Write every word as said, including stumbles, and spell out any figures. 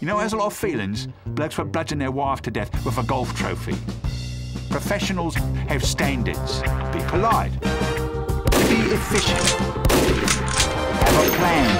You know, it has a lot of feelings. Blokes would bludgeon their wife to death with a golf trophy. Professionals have standards. Be polite. Be efficient. Have a plan.